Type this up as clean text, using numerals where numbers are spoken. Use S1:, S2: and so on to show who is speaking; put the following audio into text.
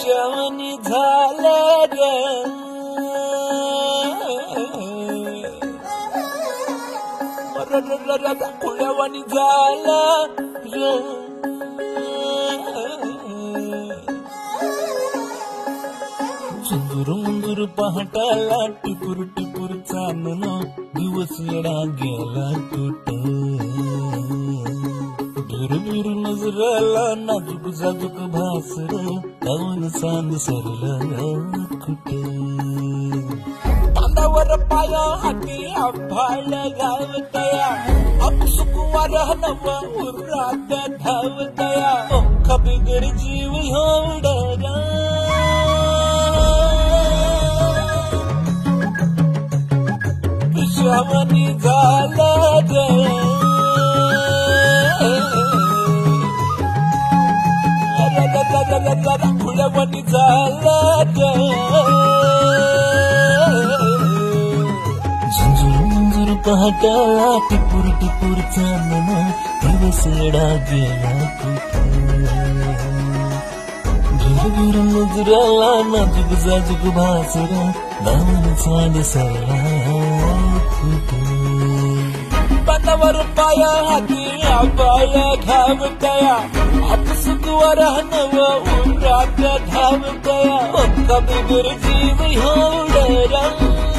S1: विषवणी झालं रे खुळ्यावाणी झालं रे सुंदूर मुंदूर पहाटाला टिपूर टिपूर चांदण दिवस येडा गेला कुठ बिर नजराला नाजूक जाजूक भासर गावन चांद सरलं कुठ पांदावर पाया हाती आभाळ गावतया अपसुकुवार नव उरात धावतया खबिगर जीव होडरा विषवणी झालं रे खुळ्यावाणी झालं झुंझुर मुंझुर पहाटाला टिपूर टिपूर चांदण दिवस येडा गेला कुठ भिर नजराला नाजूक जाजूक भासरा दामन चांद सरला पांदावर पाया हाती आबाळ घावतया अपसुकुवार नव उरात धावतया पक्का बिगर जीव होडरा